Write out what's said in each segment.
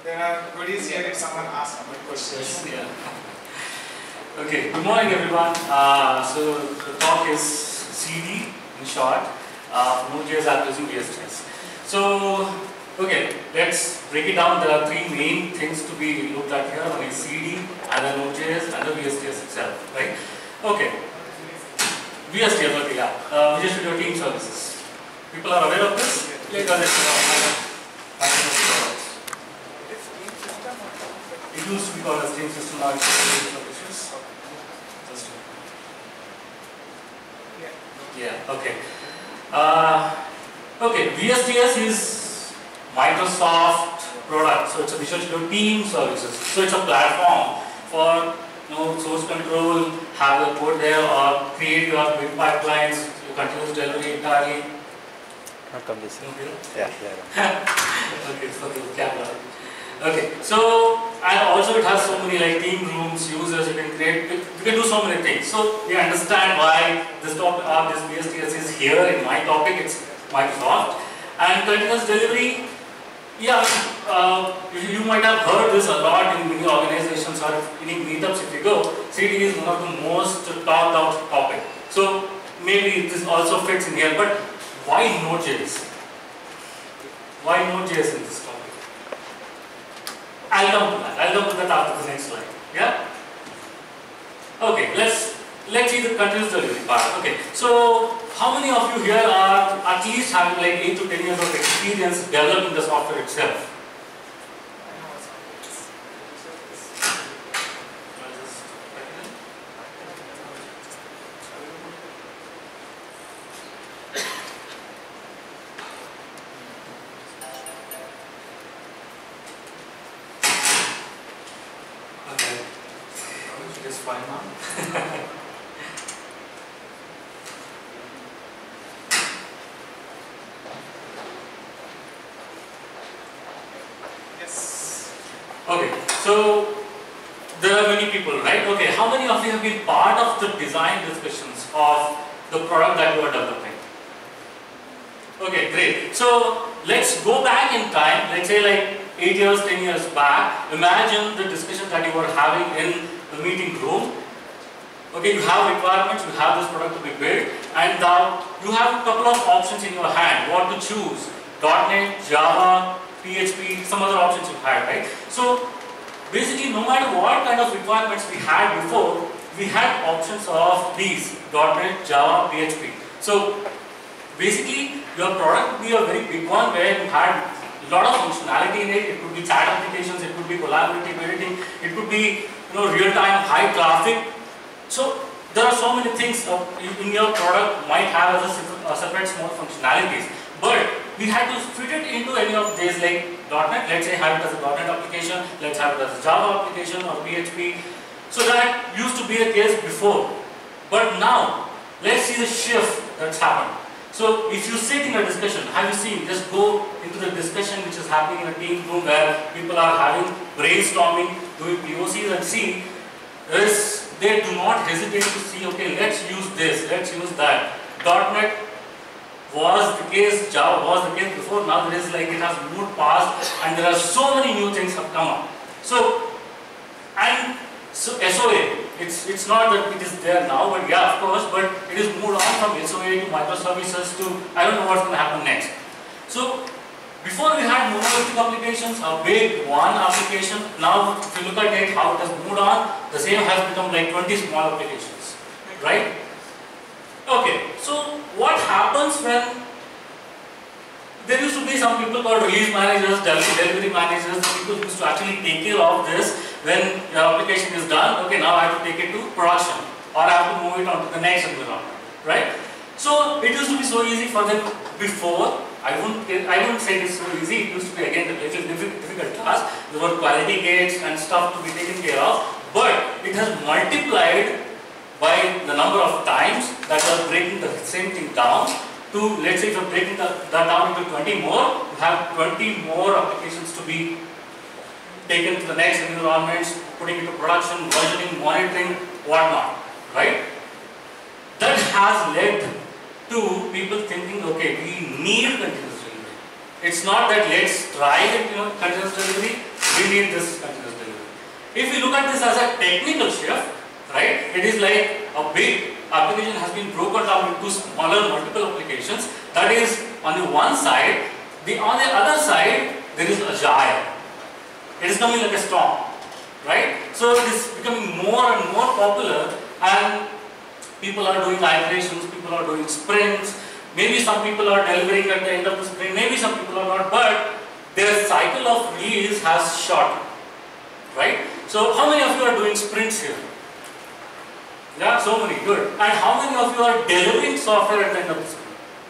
there are goodies here if someone asks about questions. Yeah. Okay, good morning everyone. So the talk is CD in short, Node.js application VSTS. So, okay, let's break it down. There are three main things to be looked at here. One is CD, and then Node.js, and the VSTS itself, right? Okay. VSTS, okay, yeah. Visual Studio Team Services. People are aware of this? Because it's it used to be called as Team System, now it's Services. Yeah, okay. Okay, VSTS is Microsoft product, so it's a Visual Studio Team Services. So it's a platform for source control, have a code there, or create your build pipelines, continuous delivery entirely. Not come this way. Yeah. Okay, for the camera. Okay, so and also it has so many like team rooms, users you can create. You can do so many things. So we understand why this topic or this VSTS is here in my topic. It's Microsoft and continuous delivery. Yeah, you might have heard this a lot in many organizations or in meetups if you go. CD is one of the most talked out topic. So maybe this also fits in here. But why Node.js? Why Node.js in this topic? I'll come to that after the next slide. Yeah? Okay, let's see the continuous delivery part. Okay, so how many of you here are at least having like 8 to 10 years of experience developing the software itself? Okay, so there are many people, right? Okay, how many of you have been part of the design discussions of the product that you are developing? Okay, great. So let's go back in time, let's say like 8 years, 10 years back. Imagine the discussion that you were having in the meeting room. Okay, you have requirements, you have this product to be built, and now you have a couple of options in your hand, what to choose. .NET, Java, PHP, some other options you had, right? So basically, no matter what kind of requirements we had before, we had options of these .NET, Java, PHP. So basically, your product would be a very big one where you had a lot of functionality in it. It could be chat applications, it could be collaborative editing, it could be real-time, high traffic. So there are so many things in your product might have as a separate small functionalities, but we had to fit it into any of these like .NET, let's say have it as a .NET application, let's have it as a Java application or PHP. So that used to be the case before. But now, let's see the shift that's happened. So if you sit in a discussion, have you seen, just go into the discussion which is happening in a team room where people are having brainstorming, doing POCs and see, they do not hesitate to see, okay, let's use this, let's use that. .NET was the case, Java was the case before, now there is like it has moved past and there are so many new things have come up. So SOA, it's not that it is there now, but yeah, of course, but it is moved on from SOA to microservices to, I don't know what's going to happen next. So before we had monolithic applications, a big one application. Now if you look at it, how it has moved on, the same has become like 20 small applications, right? Okay, so what happens when there used to be some people called release managers, delivery managers, people who used to actually take care of this when your application is done. Okay, now I have to take it to production or I have to move it on to the next environment, right? So it used to be so easy for them before. I wouldn't say it's so easy. It used to be again a little difficult task. There were quality gates and stuff to be taken care of, but it has multiplied by the number of times that you are breaking the same thing down to, let's say if you are breaking that down into 20 more, you have 20 more applications to be taken to the next environments, putting it to production, versioning, monitoring, whatnot, right? That has led to people thinking, okay, we need continuous delivery. It's not that let's try continuous delivery, We need this continuous delivery. If we look at this as a technical shift, right, it is like a big application has been broken down into smaller multiple applications. That is on the one side. On the other side, there is agile. It is coming like a storm, right? So it is becoming more and more popular, and people are doing iterations, people are doing sprints. Maybe some people are delivering at the end of the sprint, maybe some people are not, but their cycle of release has shortened, right? So how many of you are doing sprints here? Yeah, so many, good. And how many of you are delivering software at the end of the sprint?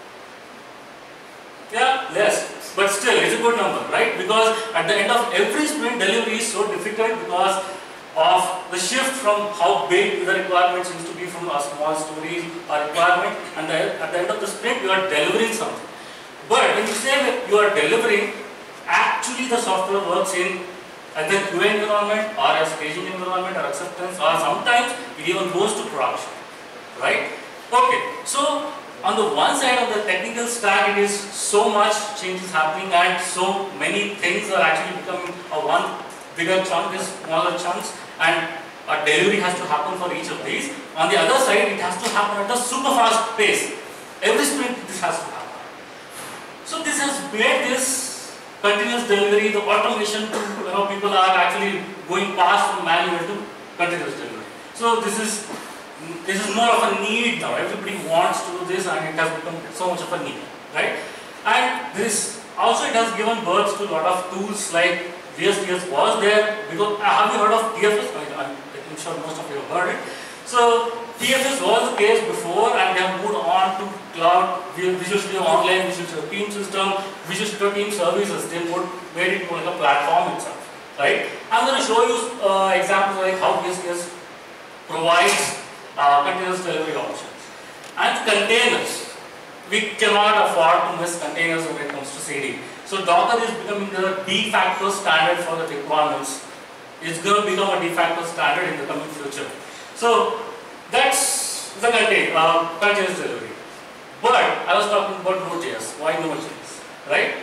Yeah, less. But still, it's a good number, right? Because at the end of every sprint, delivery is so difficult because of the shift from how big the requirement seems to be from a small story or requirement, and at the end of the sprint, you are delivering something. But when you say that you are delivering, actually the software works in either QA environment or a staging environment or acceptance, or sometimes it even goes to production, right? Okay, so on the one side of the technical stack, it is so much changes happening and so many things are actually becoming a one bigger chunk is smaller chunks, and a delivery has to happen for each of these. On the other side, it has to happen at a super fast pace. Every sprint this has to happen. So this has made this continuous delivery, the automation to, people are actually going past from manual to continuous delivery. So this is more of a need now. Everybody wants to do this, and it has become so much of a need, right? And this also, it has given birth to a lot of tools like VSDS was there. Because have you heard of TFS? I'm sure most of you have heard it. So TFS was the case before, and they have moved on to cloud, Visual Studio Online, Visual Studio Team System, Visual Studio Team Services. They made it more like a platform itself, right? I'm going to show you examples like how VSDS provides continuous delivery options. And containers. We cannot afford to miss containers when it comes to CD. So Docker is becoming the de facto standard for the deployments. It's going to become a de facto standard in the coming future. So that's the continuous delivery. But I was talking about Node.js. Why Node.js, right?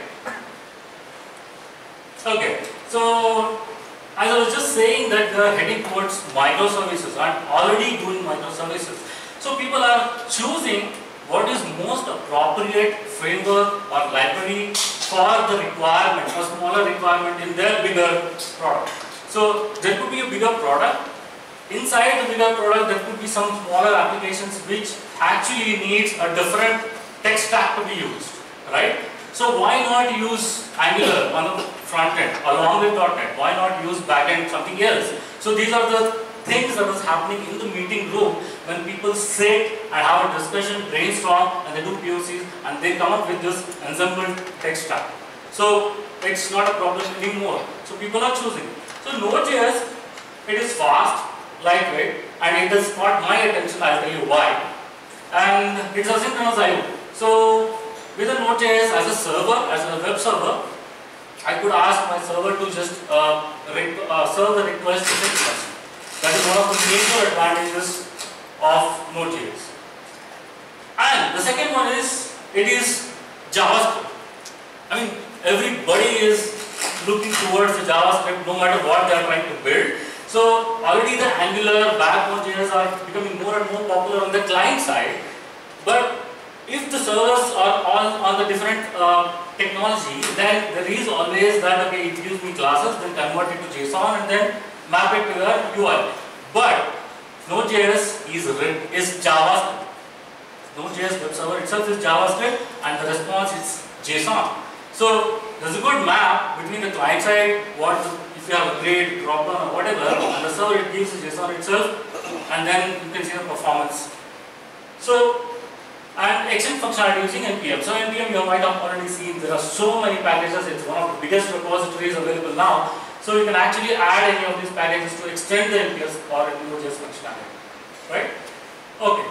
Okay, so as I was just saying that they are heading towards microservices and already doing microservices. So people are choosing what is most appropriate framework or library for the requirement, a smaller requirement in their bigger product. So there could be a bigger product. Inside the bigger product, there could be some smaller applications which actually needs a different tech stack to be used, right? So why not use Angular on the front end along with .NET? Why not use backend something else? So these are the things that is happening in the meeting room when people sit and have a discussion, brainstorm, and they do POCs, and they come up with this ensembled tech stack. So it's not a problem anymore. So people are choosing. So Node.js, it is fast, lightweight, and it has caught my attention. I'll tell you why. And it's asynchronous I/O. So with a Node.js as a server, as a web server, I could ask my server to just serve the request to the request. That is one of the major advantages of Node.js. And the second one is, it is JavaScript. I mean, everybody is looking towards the JavaScript no matter what they are trying to build. So already the Angular, Back.js are becoming more and more popular on the client side. But if the servers are on the different technology, then there is always that, okay, it gives me classes, then convert it to JSON and then map it to your UI. But Node.js is JavaScript. Node.js web server itself is JavaScript, and the response is JSON. So there's a good map between the client side, if you have a grid, drop-down or whatever, and the server it gives the JSON itself, and then you can see the performance. So, and extend functionality using NPM. So NPM you might have already seen, there are so many packages, it's one of the biggest repositories available now. So you can actually add any of these packages to extend the NPM or Node.js functionality, right? Okay.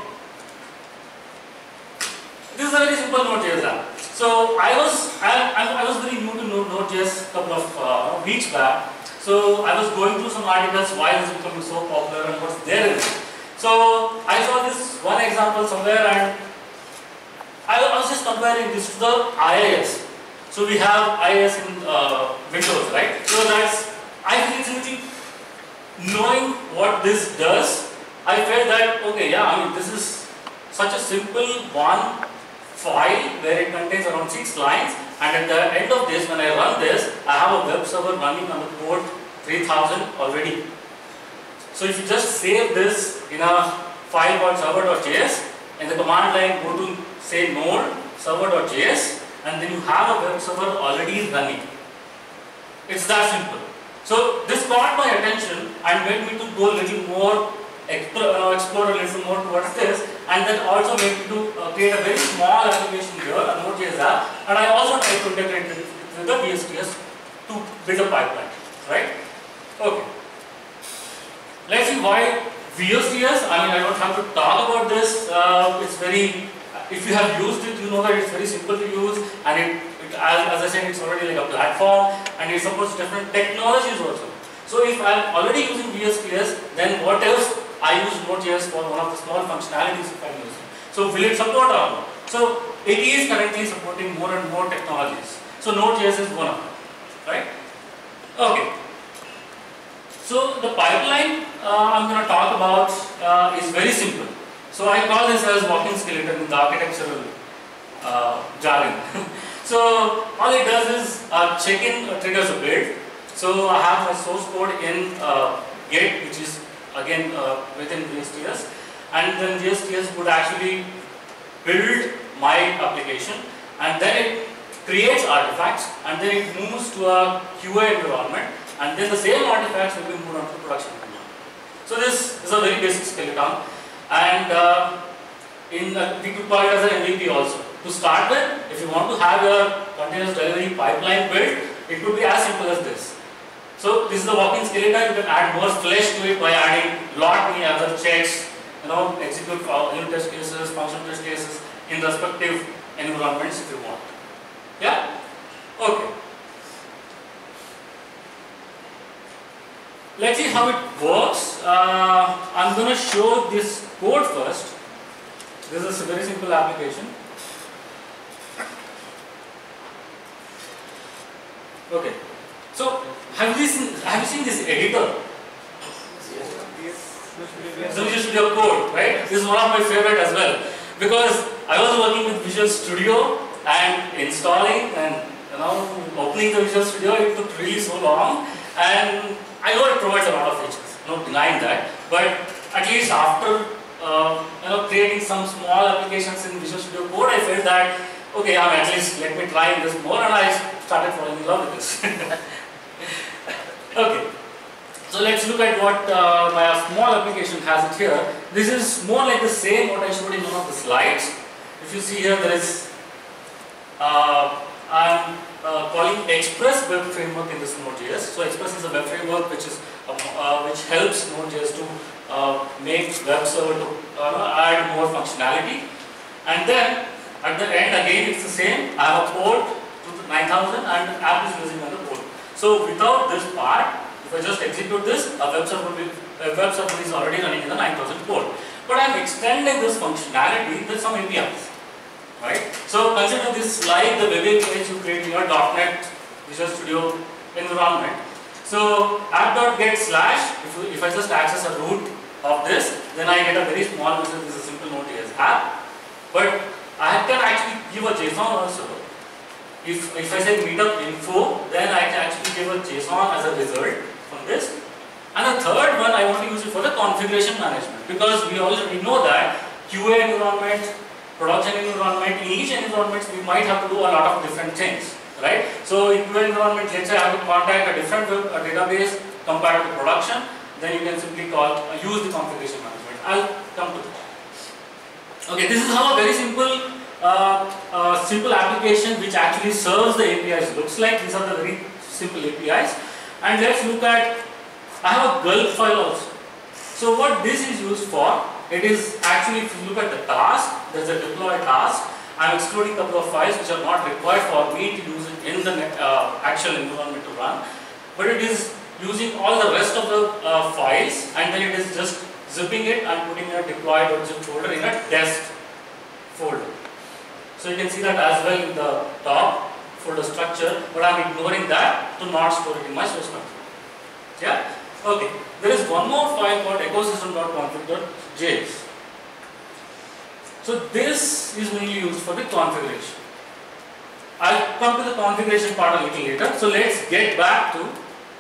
This is a very simple Node.js app. So I was very new to Node.js a couple of weeks back. So I was going through some articles why it is becoming so popular and what's there in it. So I saw this one example somewhere, and I was just comparing this to the IIS. So we have IIS in Windows, right? So that's what this does, I felt that, okay, yeah, I mean, this is such a simple one file where it contains around 6 lines, and at the end of this, when I run this, I have a web server running on the port 3000 already. So if you just save this in a file called server.js, and the command line go to say node server.js, and then you have a web server already running. It's that simple. So this caught my attention and made me to go a little more, explore a little more towards this, and then also made me to create a very small application here, a Node.js app, and I also tried to integrate it with the VSTS to build a pipeline, right? Okay. Let's see why VSTS. I mean, I don't have to talk about this. It's very, if you have used it, you know that it's very simple to use, and as I said, it's already like a platform, and it supports different technologies also. So if I'm already using VSTS, then what else? I use Node.js for one of the small functionalities if I'm using. So will it support or not? So it is currently supporting more and more technologies. So Node.js is one of them, right? Okay. So the pipeline I'm going to talk about is very simple. So I call this as walking skeleton in the architectural jargon. So all it does is check-in triggers a build. So I have my source code in Git, which is again within VSTS, and then VSTS would actually build my application, and then it creates artifacts, and then it moves to a QA environment, and then the same artifacts will be moved on to the production environment. So this is a very basic skeleton, and we could call it as an MVP also. To start with, if you want to have your continuous delivery pipeline built, it could be as simple as this. So this is the walking skeleton. You can add more flesh to it by adding lot many other checks, execute unit test cases, function test cases in respective environments if you want. Yeah? Okay. Let's see how it works. I'm going to show this code first. This is a very simple application. Okay. So have you seen this editor? So Visual Studio Code, right? This is one of my favorite as well, because I was working with Visual Studio and installing and opening the Visual Studio. It took really so long, and I know it provides a lot of features, no denying that. But at least after creating some small applications in Visual Studio Code, I felt that okay, at least let me try this more, and I started falling in love with this. Okay, so let's look at what my small application has it here. This is more like the same what I showed in one of the slides. If you see here, there is I'm calling Express Web Framework in this Node.js. So Express is a web framework which helps Node.js to make web server to add more functionality. And then at the end again it's the same. I have a port to 9000 and the app is using on the port. So without this part, if I just execute this, a web server is already running in the 9000 port. But I am extending this functionality with some APIs, right? So consider this like the web APIs you create in your .NET Visual Studio environment. So app.get/, if I just access a root of this, then I get a very small message. This is a simple Node.js app. But I can actually give a JSON also. If I say meetup info, then I can actually give a JSON as a result from this. And the third one, I want to use it for the configuration management, because we already know that QA environment, production environment, in each environment we might have to do a lot of different things, right? So in QA environment, let's say I have to contact a different database compared to production, then you can simply use the configuration management. I'll come to that. Okay, this is how a very simple simple application which actually serves the APIs looks like. These are the very simple APIs. And let's look at, I have a Gulp file also. So what this is used for, it is actually, if you look at the task, there's a deploy task. I'm excluding a couple of files which are not required for me to use it in the actual environment to run. But it is using all the rest of the files, and then it is just zipping it and putting in a deploy.zip folder in a test folder. So you can see that as well in the top folder structure, but I'm ignoring that to not store it in my source control. Yeah? Okay, there is one more file called ecosystem.config.js. So this is mainly used for the configuration. I'll come to the configuration part a little later. So let's get back to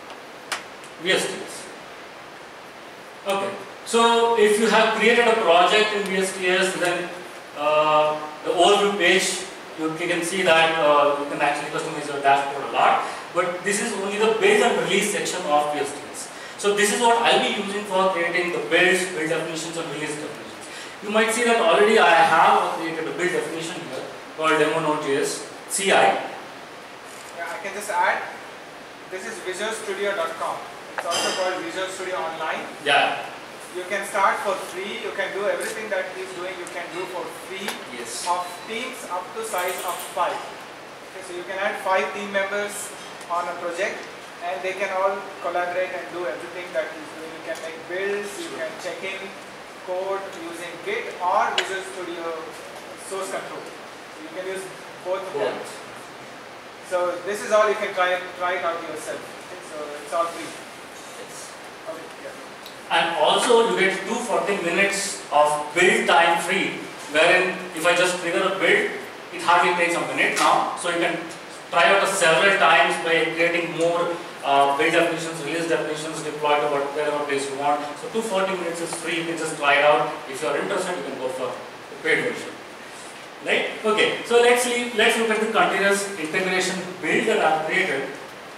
VSTS. Okay, so if you have created a project in VSTS, then the overview page, you can see that you can actually customize your dashboard a lot. But this is only the build and release section of VSTS. So this is what I'll be using for creating the builds, build definitions and release definitions. You might see that already I have created a build definition here called demo node.js CI. Yeah, I can just add, this is visualstudio.com. It's also called Visual Studio Online. Yeah. You can start for free, you can do everything that he's doing, you can do for free. Yes. Of teams up to size of 5. Okay, so you can add 5 team members on a project and they can all collaborate and do everything that he's doing. You can make builds, you can check in code using Git or Visual Studio source control. So you can use both of them. So this is all, you can try it out yourself. Okay, so it's all free. Okay, yeah. And also you get 240 minutes of build time free, wherein if I just trigger a build, it hardly takes a minute now. So you can try out several times by creating more build definitions, release definitions, deploy to whatever place you want. So 240 minutes is free, you can just try it out. If you are interested, you can go for the paid version. Right? Okay, so let's look at the continuous integration build that I have created.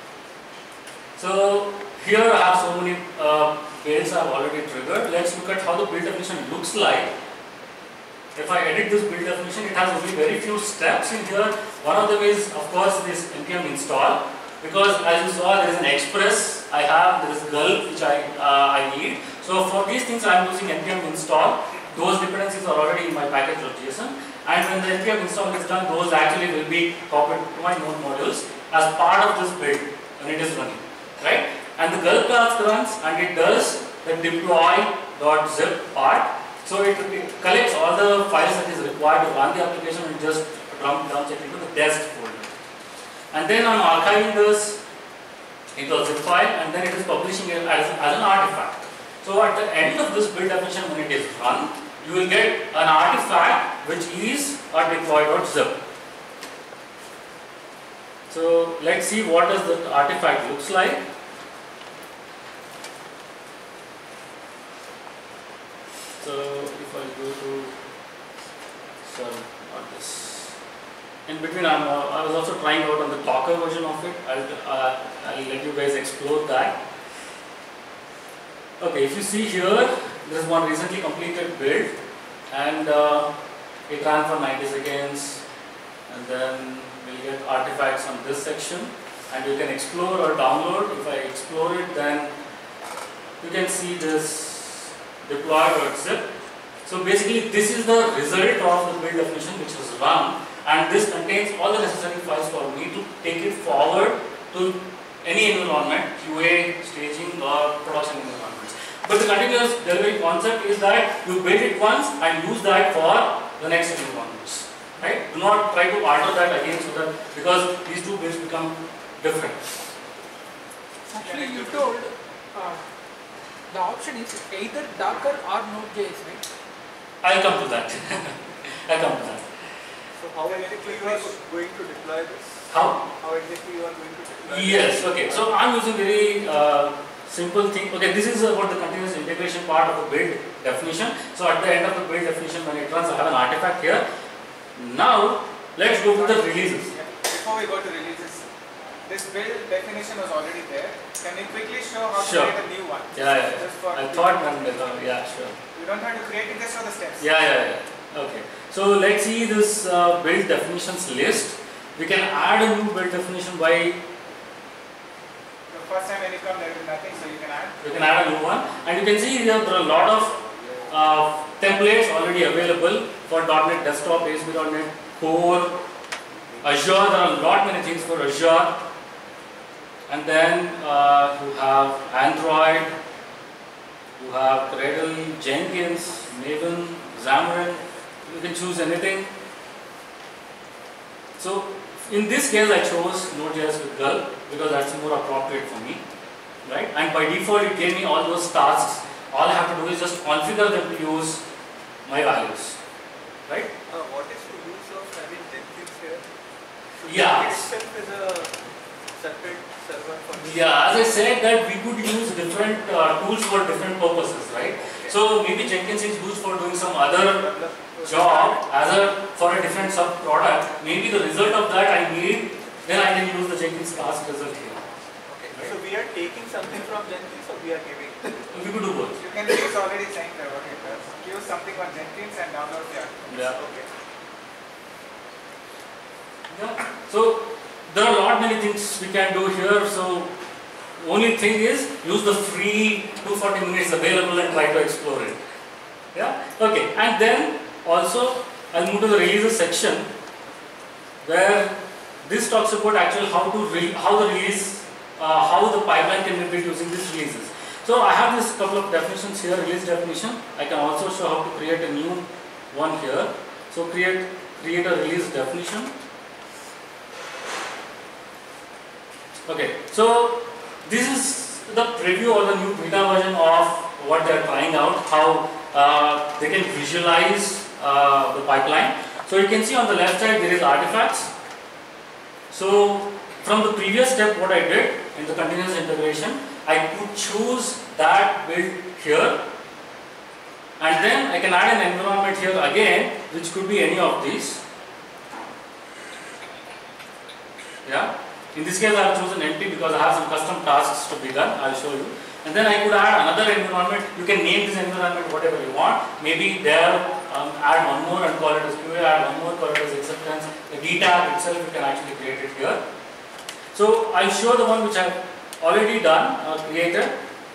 So here I have so many builds I have already triggered. Let's look at how the build definition looks like. If I edit this build definition, it has only very few steps in here. One of them is, of course, this npm install, because as you saw, there is an express I have, there is gulp which I need. So for these things I am using npm install. Those dependencies are already in my package.json, and when the npm install is done, those actually will be copied to my node modules as part of this build when it is running, right? And the gulp task runs and it does the deploy.zip part. So it collects all the files that is required to run the application and just dumps it into the test folder. And then I'm archiving this into a zip file and then it is publishing it as an artifact. So at the end of this build definition, when it is run, you will get an artifact which is a deploy.zip. So let's see what does the artifact looks like. So if I go to, sorry, not this. In between, I was also trying out on the Docker version of it. I'll let you guys explore that. Okay, if you see here, this is one recently completed build, and it ran for 90 seconds, and then we'll get artifacts on this section, and you can explore or download. If I explore it, then you can see this deploy.zip. So basically this is the result of the build definition which was run, and this contains all the necessary files for me to take it forward to any environment, QA, staging or production environments. But the continuous delivery concept is that you build it once and use that for the next environments. Right? Do not try to alter that again, so that because these two builds become different. Actually you told the option is either Docker or Node.js, right? I'll come to that. I'll come to that. So how exactly you are going to deploy this? How? How exactly you are going to deploy Yes, okay. So I'm using very simple thing. Okay, this is about the continuous integration part of the build definition. So at the end of the build definition, when it runs, I have an artifact here. Now, let's go to the releases. Before we go to releases, this build definition was already there. Can you quickly show how to Sure. create a new one? Yeah. Just for I thought one better. Yeah, sure. you don't have to create it, just for the steps. Yeah. Okay. So let's see this build definitions list. We can add a new build definition by. The first time when you come, there will be nothing, so you can add. You can add a new one, and you can see here there are a lot of templates already available for .NET Desktop, ASP.NET Core, Azure. There are a lot many things for Azure, and then you have Android, you have Gradle, Jenkins, Maven, Xamarin. You can choose anything. So in this case, I chose Node.js with Gulp because that's more appropriate for me. right? And by default it gave me all those tasks. All I have to do is just configure them to use my values, right? What is the use of having Jenkins here? So Yeah. Jenkins itself is a separate server for this? Yeah, as I said that we could use different tools for different purposes, right? So maybe Jenkins is used for doing some other job for a different sub product. Maybe the result of that I need, then I can use the Jenkins task result here. Okay. So we are taking something from Jenkins or we are giving? We could do both. You can use already saying that what it does. Use something on Jenkins and download the app. Yeah. Okay. Yeah. So there are a lot many things we can do here. So only thing is use the free 240 minutes available and try to explore it. Yeah. Okay. And then also I'll move to the releases section where this talks about actually how the pipeline can be built using these releases. So I have this couple of definitions here, release definition. I can also show how to create a new one here. So create a release definition. Okay, so this is the preview or the new beta version of what they are trying out, how they can visualize the pipeline. So you can see on the left side there is artifacts. So from the previous step what I did in the continuous integration, I could choose that build here and then I can add an environment here again which could be any of these. Yeah. In this case I have chosen empty because I have some custom tasks to be done. I will show you. And then I could add another environment. You can name this environment whatever you want. Maybe there add one more and call it as QA, add one more, call it as acceptance. The D tag itself you can actually create it here. So I'll show the one which I have already done or created.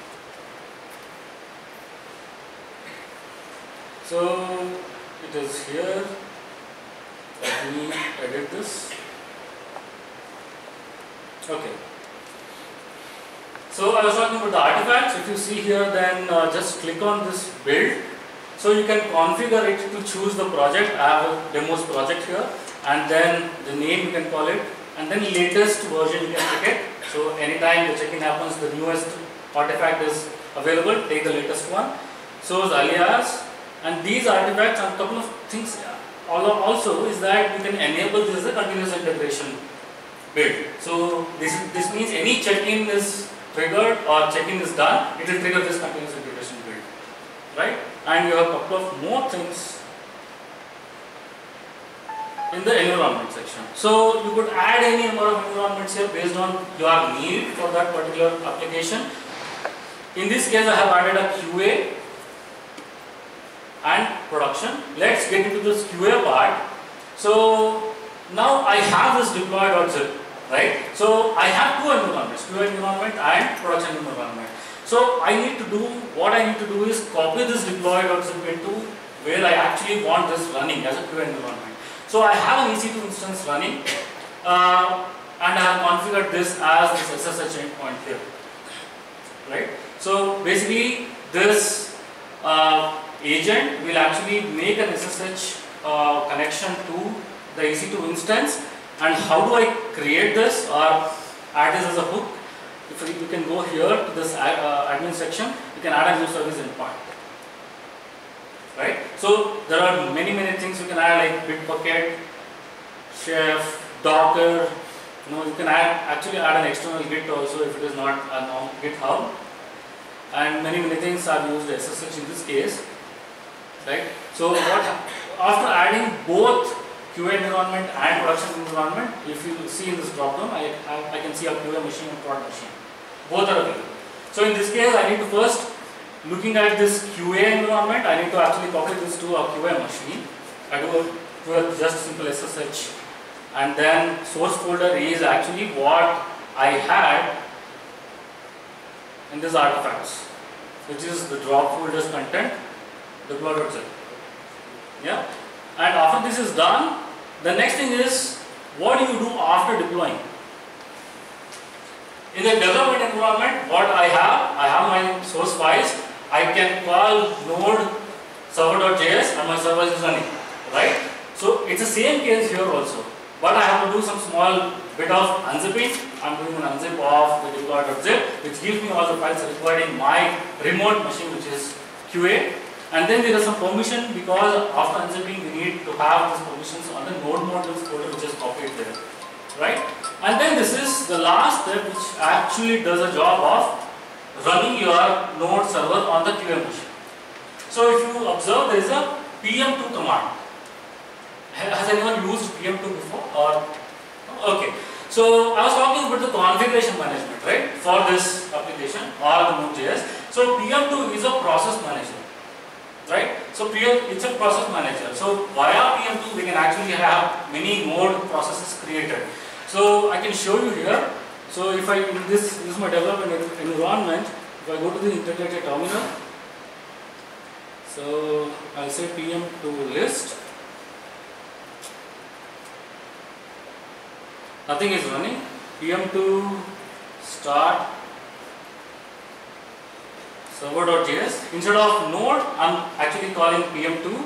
So it is here. Let me edit this. Okay. So I was talking about the artifacts. If you see here, then just click on this build. So you can configure it to choose the project. I have a demos project here, and then the name you can call it, and then latest version you can pick it. So anytime the check-in happens, the newest artifact is available. Take the latest one. So the alias, and these artifacts and a couple of things. Also is that you can enable this as a continuous integration build. So this means any check-in is triggered or check-in is done, it will trigger this continuous integration build, right? And you have a couple of more things in the environment section. So you could add any number of environments here based on your need for that particular application. In this case, I have added a QA and production. Let's get into this QA part. So now I have this deploy.zip, right? So I have two environments, QA environment and production environment. So I need to do, what I need to do is copy this deploy.zip into where I actually want this running as a QA environment. So I have an EC2 instance running and I have configured this as this SSH endpoint here, right? So basically this agent will actually make an SSH connection to the EC2 instance. And how do I create this or add this as a hook? If you can go here to this admin section, you can add a new service endpoint, right? So there are many things you can add like Bitbucket, Chef, Docker. You can actually add an external Git also if it is not a GitHub. And many things I've used SSH in this case, right? So after adding both QA environment and production environment, if you see in this drop down, I can see a QA machine and prod machine. Both are available. So in this case, I need to first, looking at this QA environment, I need to actually copy this to a QA machine. I do a just simple SSH, and then source folder is actually what I had in this artifacts, which is the drop folder's content, deploy.zip. Yeah. And after this is done, the next thing is, what do you do after deploying? In the development environment, what I have my source files. I can call node server.js and my server is running, right? So it's the same case here also. but I have to do some small bit of unzipping. I'm doing an unzip of the deploy.zip, which gives me all the files required in my remote machine, which is QA. And then there is some permission, because after unzipping we need to have these permissions on the node modules folder, which is copied there, right? And then this is the last step, which actually does a job of running your node server on the QA machine. So if you observe, there is a PM2 command. Has anyone used PM2 before? Or okay. So I was talking about the configuration management, right, for this application or the Node.js. So PM2 is a process manager, right? So it's a process manager. So via PM2 we can actually have many node processes created. So I can show you here. So if I this is my development environment. If I go to the integrated terminal, so I'll say PM2 list. Nothing is running. PM2 start server.js. Instead of node, I'm actually calling PM2.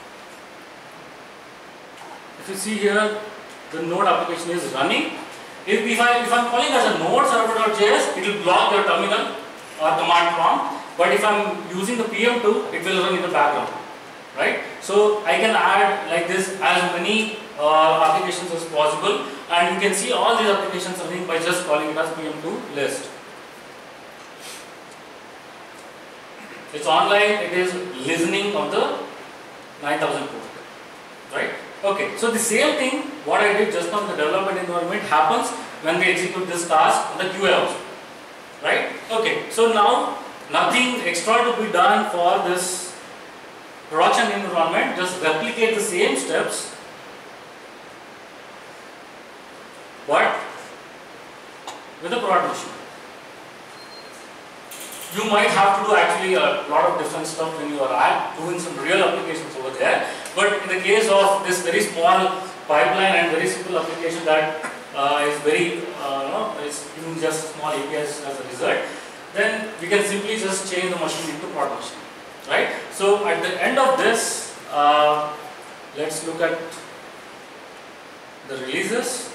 If you see here, the node application is running. If I'm calling as a node server.js, it will block your terminal or command prompt. But if I'm using the PM2, it will run in the background, right? So I can add like this as many applications as possible, and you can see all these applications running by just calling it as PM2 list. It's online, it is listening of the 9000 port, right? Okay, so the same thing what I did just now in the development environment happens when we execute this task on the QA also, right? Okay, so now nothing extra to be done for this production environment, just replicate the same steps, but with a prod machine. You might have to do actually a lot of different stuff when you are doing some real applications over there. But in the case of this very small pipeline and very simple application that is very, is giving just small APIs as a result, then we can simply just change the machine into prod machine, right? So at the end of this, let's look at the releases.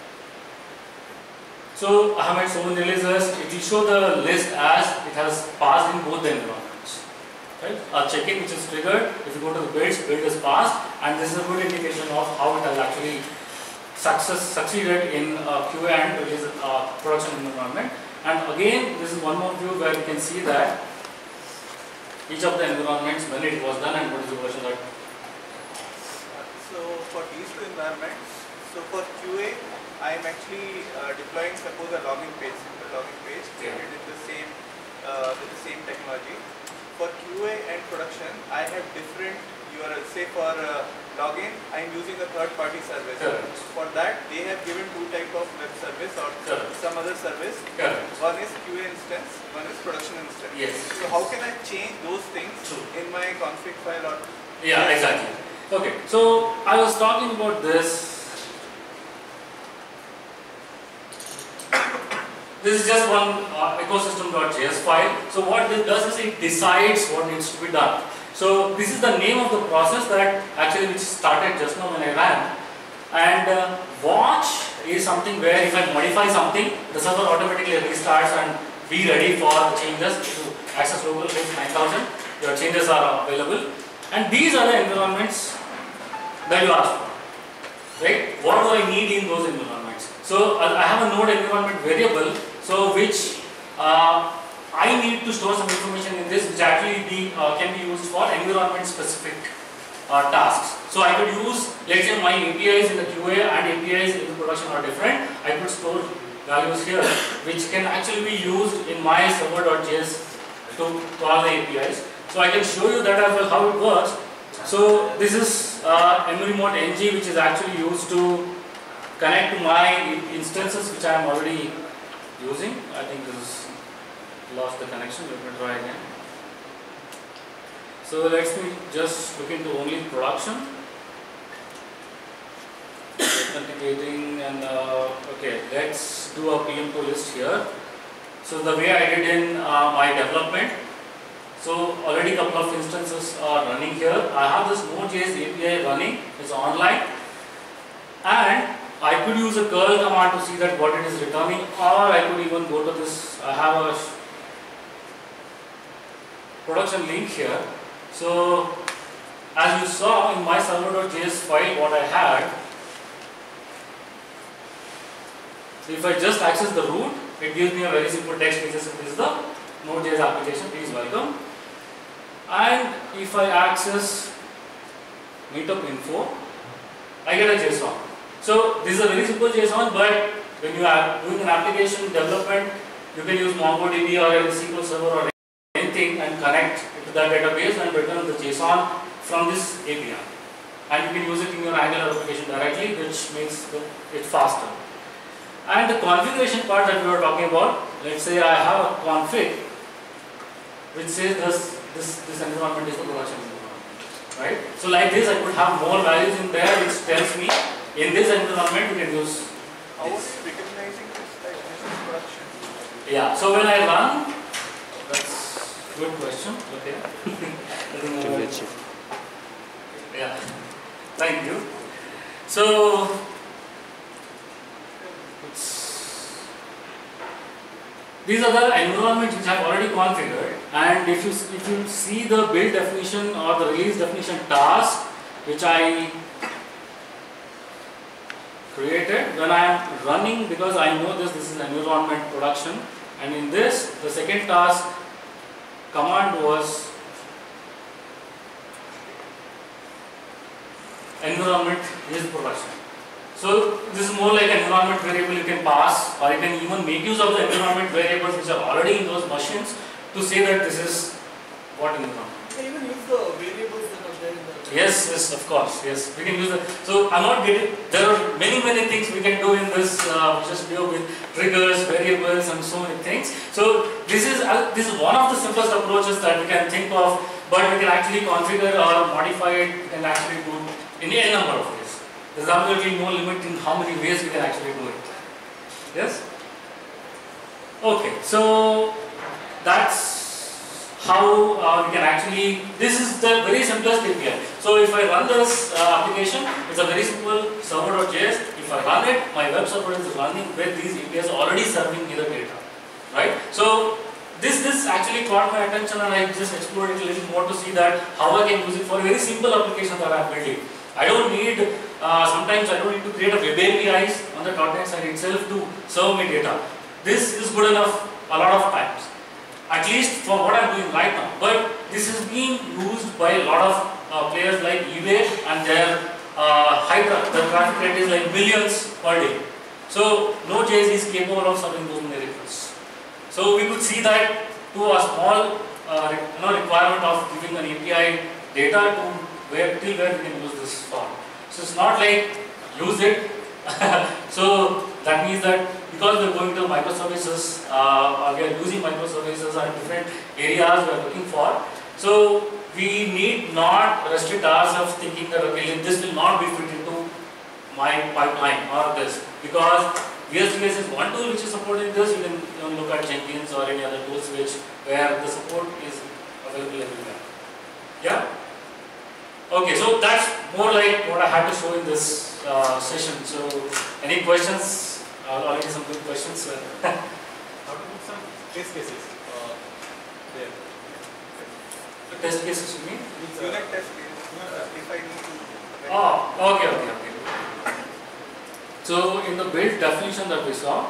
So I have made so many releases. It will show the list as it has passed in both the environments, right? A check-in which is triggered. If you go to the build is passed, and this is a good indication of how it has actually succeeded in QA and release production environment. And again, this is one more view where you can see that each of the environments, when it was done and what is the version that. So for these two environments, so for QA, I am actually deploying, suppose, a login page, created with the same technology. For QA and production, I have different URLs. Say for login, I am using a third-party service. Correct. For that, they have given two types of web service or Correct. some other service. Correct. One is QA instance, one is production instance. Yes. So how can I change those things True. in my config file or? Yeah, exactly. Okay, so I was talking about this. This is just one ecosystem.js file. So what this does is it decides what needs to be done. So this is the name of the process that actually which started just now when I ran. And watch is something where if I modify something, the server automatically restarts and be ready for the changes. To access local host 9000, your changes are available. And these are the environments that you asked for, right? What do I need in those environments? So I have a node environment variable, so which I need to store some information in this, which actually can be used for environment specific tasks. So I could use, let's say my APIs in the QA and APIs in the production are different. I could store values here, which can actually be used in my server.js to call the APIs. So I can show you that as well how it works. So this is mremote ng, which is actually used to connect to my instances which I am already using. I think this is lost the connection. Let me try again. So let's me just look into only production. Authenticating and okay, let's do a PM2 list here. So the way I did in my development. So already a couple of instances are running here. I have this Node.js API running, it's online, and I could use a curl command to see that what it is returning, or I could even go to this. I have a production link here. So as you saw in my server.js file, what I had, if I just access the root, it gives me a very simple text which is this is the Node.js application, please welcome. And if I access meetup info, I get a JSON. So this is a very simple JSON, but when you are doing an application development, you can use MongoDB or a SQL Server or anything and connect it to that database and return the JSON from this API. And you can use it in your Angular application directly, which makes it faster. And the configuration part that we were talking about, let's say I have a config which says this environment is the production environment, right? So like this, I could have more values in there which tells me in this environment you can use How this. is recognizing this like this is production? Yeah, so when I run, that's a good question. Okay. Yeah, thank you. So these are the environments which I have already configured, and if you see the build definition or the release definition task which I created, when I am running, because I know this is environment production, and in this the second task command was environment is production. So this is more like an environment variable you can pass, or you can even make use of the environment variables which are already in those machines to say that this is what environment. You can even use the variables that are there in the... Yes, yes, of course, yes, we can use it. So I'm not getting, there are many things we can do in this just deal with triggers, variables and so many things. So this is one of the simplest approaches that we can think of, but we can actually configure or modify it and actually do in a number of ways. There's absolutely no limit in how many ways we can actually do it. Yes? Okay, so that's how we can actually, this is the very simplest API. So if I run this application, it's a very simple server.js. If I run it, my web server is running with these APIs already serving me the data. Right? So this actually caught my attention, and I just explored it a little more to see that how I can use it for a very simple application that I'm building. I don't need, sometimes I don't need to create a web APIs on the .NET side itself to serve me data. This is good enough a lot of times, at least for what I'm doing right now. But this is being used by a lot of players like eBay, and their the traffic rate is like millions per day. So Node.js is capable of serving those many requests. So we could see that to a small requirement of giving an API data to where we can use this for. So it's not like use it. So that means that because we are going to microservices, or we are using microservices and different areas we are looking for. So we need not restrict ourselves thinking that okay, this will not be fit into my pipeline or this, because VS.js is one tool which is supporting this. You can look at Jenkins or any other tools where the support is available everywhere. Yeah. Okay, so that's more like what I had to show in this session. So, any questions? Already some good questions. How to put some test cases there? The test cases you mean? Unit test cases. If I need to. Oh, okay. So, in the build definition that we saw,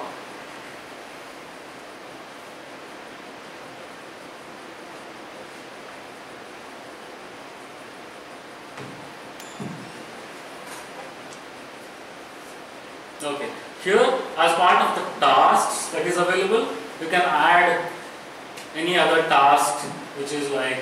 okay, here as part of the tasks that is available, you can add any other task which is like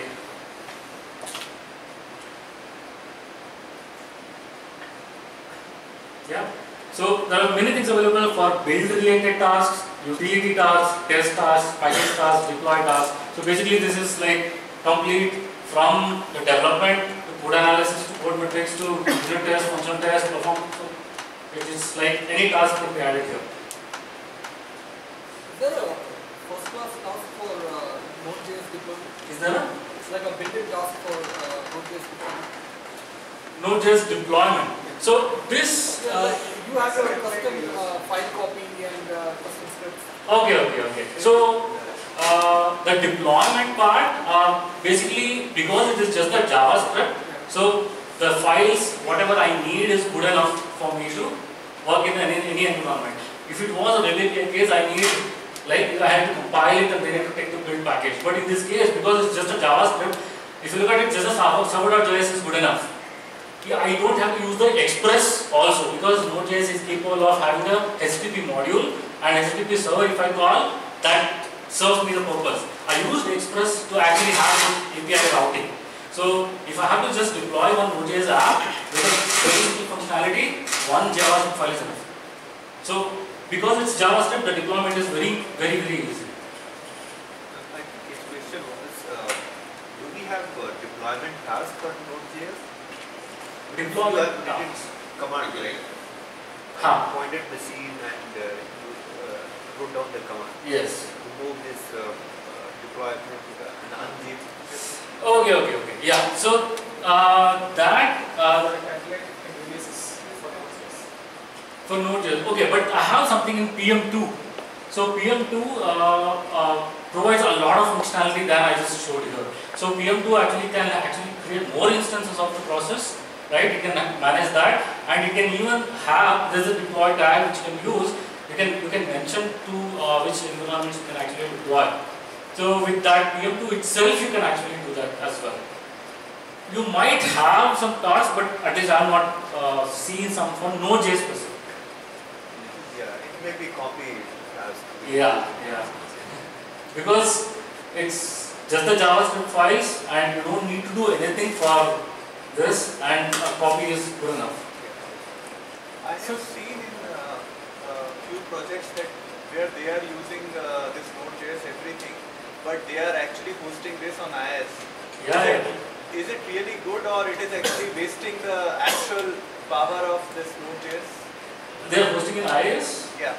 So there are many things available for build related tasks, utility tasks, test tasks, package tasks, deploy tasks. So basically this is like complete from the development to code analysis to code metrics to unit test, function test, performance. It is like any task can be added here. Is there a first class task for Node.js deployment? Is there a? It's like a built-in task for Node.js deployment. Node.js deployment. So this, You have your custom file copy and custom scripts. okay. So the deployment part, basically because it is just the JavaScript, so the files, whatever I need is good enough for me to work in any environment. If it was a really case, I need, like I had to compile it and then I had to take the build package. But in this case, because it's just a JavaScript, if you look at it, just a server.js is good enough. I don't have to use the Express also, because Node.js is capable of having a HTTP module and HTTP server. If I call, that serves me the purpose. I use the Express to actually have the API routing. So if I have to just deploy one Node.js app with a very simple functionality, one JavaScript file is enough. So because it's JavaScript, the deployment is very easy. I think his question was, do we have deployment task for Node.js? Deployment You have written command, right? Point at machine and wrote down the command. Yes. To move this deployment and unzip. Okay. Yeah. So that for Node.js. Okay, but I have something in PM2. So PM2 provides a lot of functionality that I just showed here. So PM2 can create more instances of the process, right? You can manage that, and you can even have, there's a deploy tag which you can use. You can mention to which environments you can actually deploy. So with that PM2 itself, you can actually do that as well. You might have some tasks, but at least I am not seeing some for Node.js specific. Yeah, it may be copy task. Yeah. Because it's just the JavaScript files and you don't need to do anything for this, and a copy is good enough. I have seen in few projects that where they are using this Node.js everything, but they are actually hosting this on IIS. Yeah. Is it really good, or it is actually wasting the actual power of this Node.js? They are hosting in IIS? Yeah.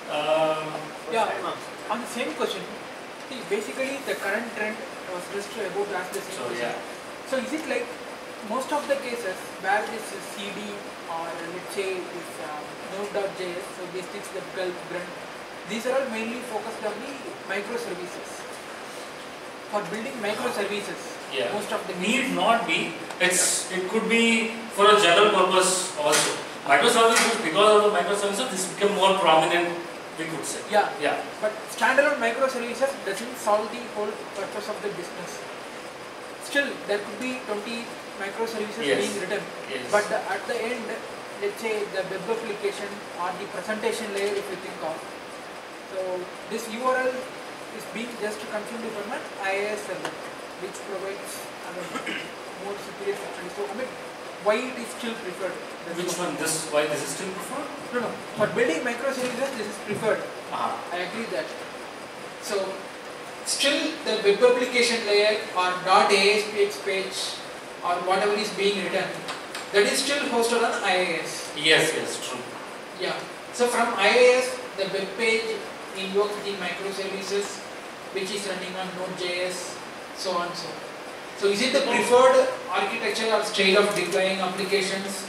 On the same question, see, basically the current trend was just about to ask the same question. So is it like most of the cases where this CD or let's say this Node.js, so these things that Gulp, Grunt, these are all mainly focused on the microservices. For building microservices, most of the need not be. It could be for a general purpose also. Microservices, because of the microservices, this become more prominent, we could say. Yeah. But standalone microservices doesn't solve the whole purpose of the business. Still, there could be 20 microservices being written, but at the end, let's say the web application or the presentation layer, if you think of, so this URL is being just consumed from an IIS server, which provides more superior functionality. So why it is still preferred? Which one? Why this is still preferred? No. For building microservices, this is preferred. I agree that. So still the web application layer or .ASPX page or whatever is being written, that is still hosted on IIS. Yes, true. Yeah. So from IIS, the web page invokes the microservices which is running on Node.js, so on so. So is it the preferred architecture or style of deploying applications?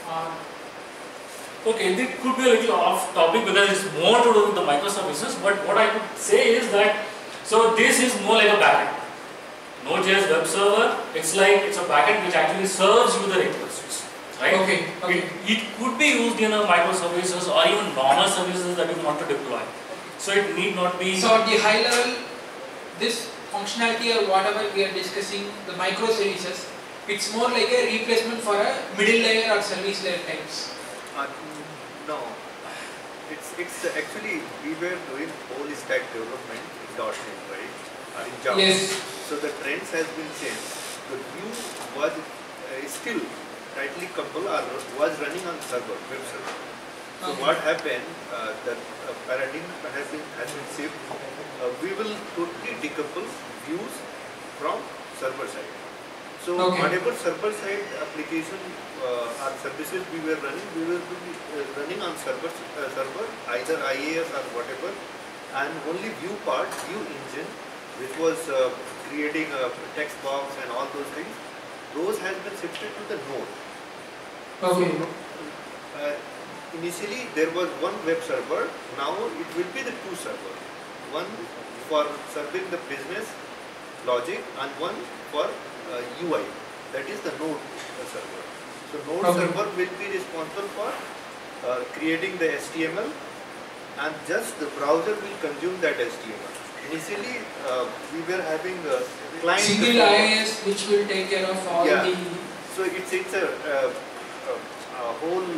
Okay, it could be a little off topic because it's more to do with the microservices, but what I could say is that, so this is more like a backend. Node.js web server, it's a backend which actually serves you the requests, right? Okay. It could be used in a microservices or even normal services that you want to deploy. So it need not be. So at the high level, this functionality or whatever we are discussing, the microservices, it's more like a replacement for a middle layer or service layer types. No, it's actually we were doing whole stack development in .NET, right? In Java. Yes. So the trends has been changed. The view was still tightly coupled or was running on server, web server. So what happened? The paradigm has been shifted. We will totally decouple views from server side. So whatever server side application or services we were running, we will be running on server either IIS or whatever, and only view part, view engine, which was creating a text box and all those things, those has been shifted to the node. Okay. So initially there was one web server, now it will be the two servers. One for serving the business logic and one for UI, that is the node server. So node server will be responsible for creating the HTML, and just the browser will consume that HTML. Initially we were having a client single IIS which will take care of all the... So it's a whole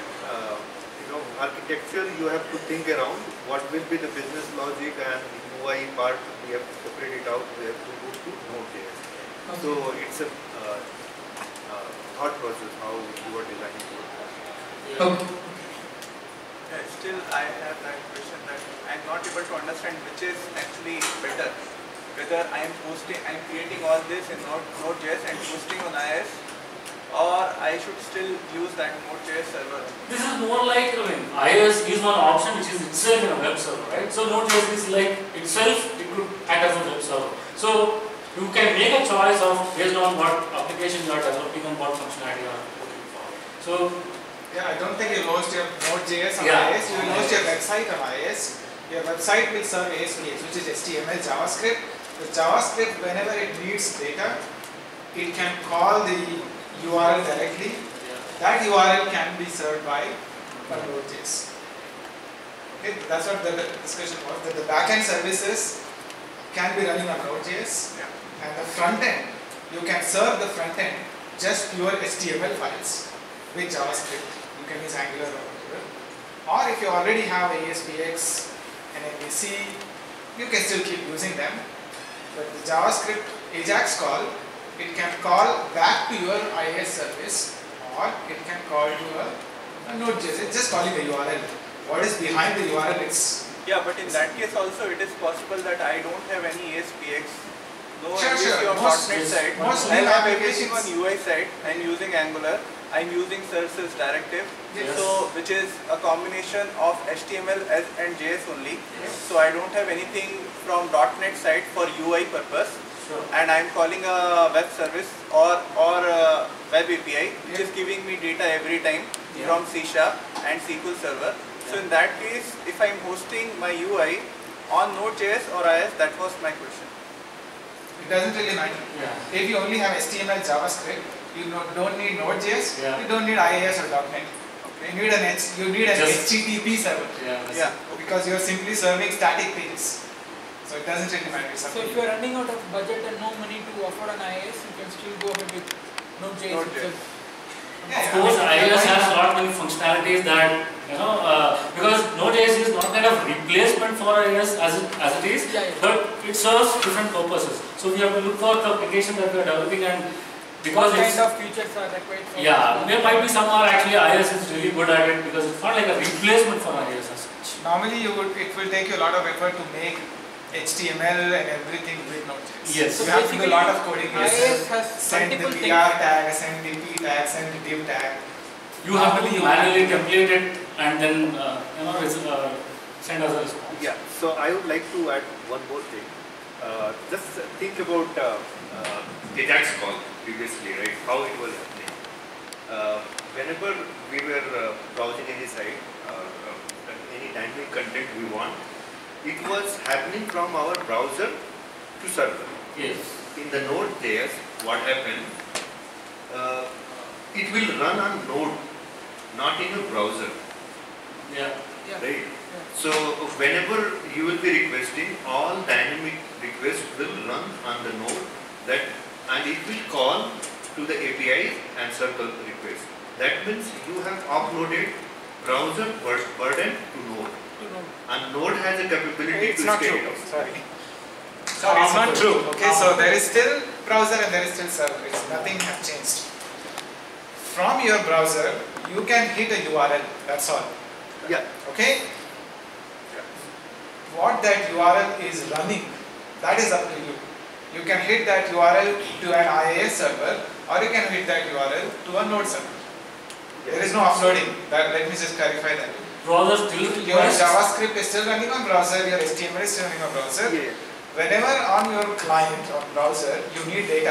architecture you have to think around. What will be the business logic and UI part, we have to separate it out, we have to go to Node.js. So it's a thought process how you are designing code. Still I have that question that I'm not able to understand which is actually better. Whether I'm creating all this in Node.js and posting on IIS, or I should still use that Node.js server. This is more like, IIS is one option which is itself in a web server, right? So Node.js is like itself, it could act as a web server. So you can make a choice of based on what application you are developing and what functionality you are looking for. So yeah, I don't think you host your Node.js on IIS, you will host your website on IIS. Your website will serve ASPX, which is HTML, JavaScript. The JavaScript, whenever it needs data, it can call the URL directly. That URL can be served by Node.js. Okay, that's what the discussion was, that the backend services can be running on Node.js, and the front end, you can serve the front end just pure HTML files with JavaScript. You can use Angular or whatever. Or if you already have ASPX and MVC, you can still keep using them. But the JavaScript AJAX call, it can call back to your IIS service, or it can call to a Node.js. It's just calling the URL. What is behind the URL? Yeah, but in that case also it is possible that I don't have any ASPX, no Sure. on .NET side. Most I new have everything applications on UI side. I'm using Angular. I'm using Services Directive, Yes. so which is a combination of HTML and JS only. So I don't have anything from .NET side for UI purpose. sure. And I'm calling a web service or a web API, which is giving me data every time from C# and SQL Server. So in that case, if I'm hosting my UI on Node.js or IIS, that was my question. It doesn't really matter. If you only have HTML, JavaScript, you don't need Node.js, you don't need IIS or .NET. You need an HTTP server. Because you are simply serving static pages. So it doesn't really matter. So if you are running out of budget and no money to afford an IIS, you can still go ahead with Node.js itself. Of course, IIS has a lot many functionalities that, because Node.js is not kind of replacement for IIS as it is, but it serves different purposes. So we have to look for the application that we are developing, and because what kind of features are required for there might be some are actually IIS is really good at it, because it's not like a replacement for IIS as such. Normally it will take you a lot of effort to make HTML and everything with Node.js. Yes. So you have to do a lot of coding. IIS has Send the multiple BR things. tag, send the P tag, send the div tag. You have to manually template it and then send us a response. Yeah, so I would like to add one more thing. Just think about AJAX call previously, right? How it was happening. Whenever we were browsing any site, any dynamic content we want, it was happening from our browser to server. Yes. In the Node.js, what happened? It will run on Node, not in a browser. Right? So whenever you will be requesting, all dynamic requests will run on the node and it will call to the API and serve the request. That means you have offloaded browser burden to Node. And Node has a capability to scale it out. Sorry, it's not true. Okay, so there is still browser and there is still server. Nothing has changed. From your browser, you can hit a URL. That's all. Yeah. Okay. What that URL is running, that is up to you. You can hit that URL to an IIS server, or you can hit that URL to a Node server. There is no offloading. Let me just clarify that. Browser still Your JavaScript is still running on browser, your HTML is still running on browser. Whenever on your client or browser you need data,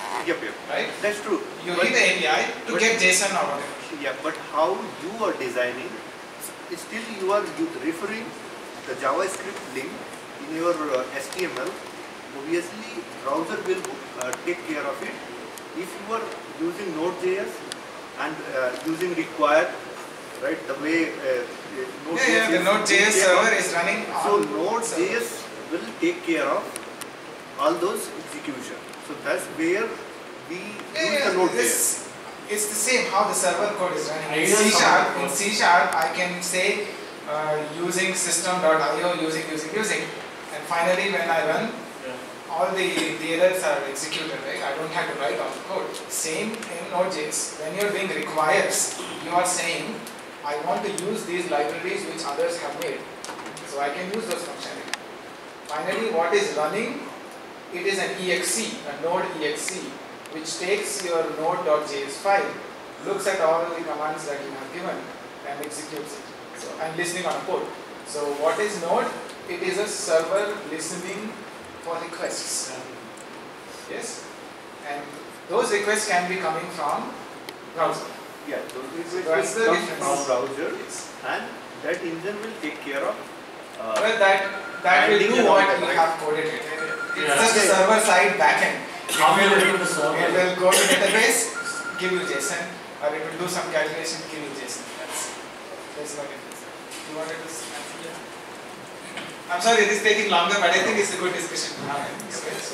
Yep. right? That's true. You But- need the API to but- get JSON or whatever. Yeah, but how you are designing, still you are referring the JavaScript link in your HTML. Obviously, browser will take care of it. If you are using Node.js and using required, right, the way Node.js The Node.js server is running so on Node.js will take care of all those execution. So that's where we use the Node.js. It's the same how the server code is running. In Ideal server C#, code. I can say using system.io, using, and finally when I run, all the errors are executed, right? I don't have to write all the code. Same in Node.js. When you're doing requires, you are saying, I want to use these libraries which others have made. So I can use those functionality. Finally, what is running? It is an exe, a node exe, which takes your node.js file, looks at all the commands that you have given and executes it. So I'm listening on a port. So what is node? It is a server listening for requests. Yes? And those requests can be coming from browser. Yeah, those That's the will come difference. from browser, Yes. and that engine will take care of. Well, that will Adding do and all what that, you right? have coded it. It's Yeah. just a server side backend. How will it do the It server? will go to database, give you JSON, or it will do some calculation, give you JSON. That's no difference. You wanted to answer that? I'm sorry, it is taking longer, but I think it's a good discussion to have. Okay, so.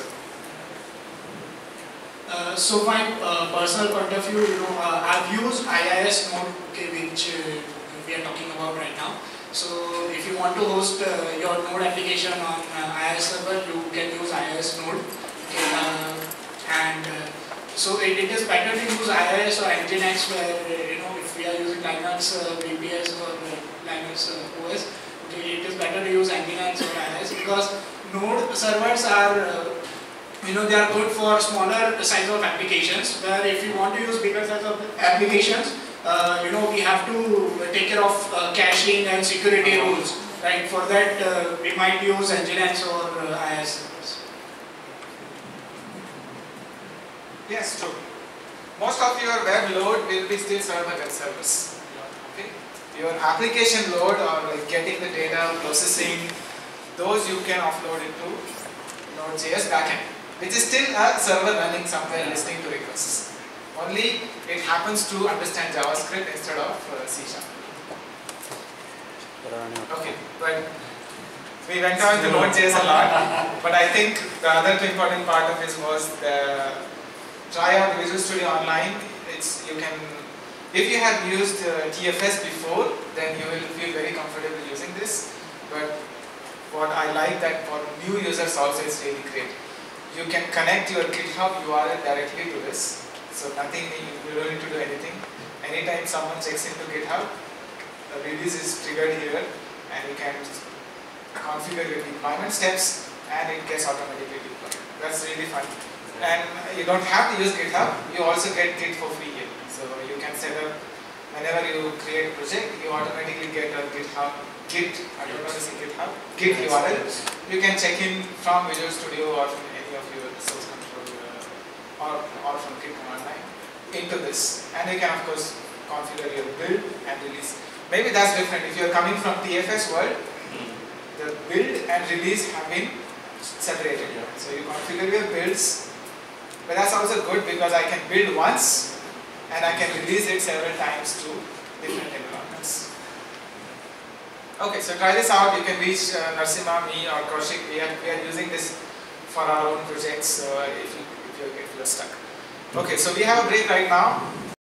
So my personal point of view, I've used IIS Node, okay, which we are talking about right now. So if you want to host your Node application on IIS server, you can use IIS Node. Okay, so it is better to use IIS or Nginx, where if we are using Linux VPS or Linux OS, okay, it is better to use Nginx or IIS, because Node servers are they are good for smaller size of applications, where if you want to use bigger size of applications, we have to take care of caching and security rules, right? For that, we might use Nginx or IIS servers. Yes, true. Most of your web load will be still server web service. Okay? Your application load or like getting the data, processing, those you can offload into Node.js backend, which is still a server running somewhere listening to requests. Only it happens to understand JavaScript instead of C#. Okay, but we went on to Node.js a lot, but I think the other important part of this was the try out Visual Studio Online. If you have used TFS before, then you will feel very comfortable using this. But what I like that for new users also is really great. You can connect your GitHub URL directly to this. So you don't need to do anything. Anytime someone checks into GitHub, the release is triggered here, and you can configure your deployment steps, and it gets automatically deployed. That's really fun. And you don't have to use GitHub, you also get Git for free here. So you can set up, whenever you create a project, you automatically get a GitHub, Git URL. You can check in from Visual Studio or from any of your source control or from Git command line into this. And you can of course configure your build and release. Maybe that's different. If you're coming from TFS world, the build and release have been separated. So you configure your builds. But that's also good because I can build once and I can release it several times to different environments. Okay, so try this out. You can reach Narasimha, me or Kaushik. We are using this for our own projects if you're stuck. Okay, so we have a break right now.